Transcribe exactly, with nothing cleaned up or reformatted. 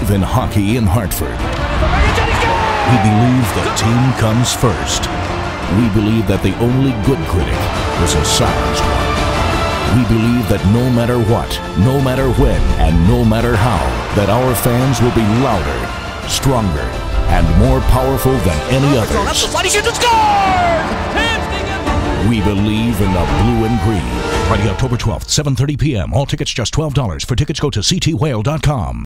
believe in hockey in Hartford. We believe the team comes first. We believe that the only good critic is a silenced one. We believe that no matter what, no matter when, and no matter how, that our fans will be louder, stronger, and more powerful than any others. We believe in the blue and green. Friday, October twelfth, seven thirty p m All tickets just twelve dollars. For tickets, go to c t whale dot com.